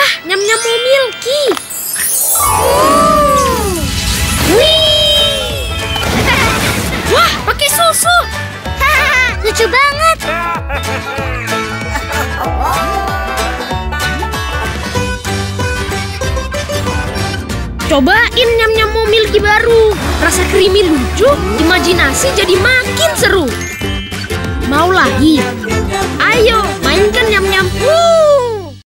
Wah, nyam-nyam mau milky. Wih. Wah, pakai susu. Lucu banget. Cobain nyam-nyam mau milky baru. Rasa creamy lucu, imajinasi jadi makin seru. Mau lagi? Ayo, mainkan nyam-nyam.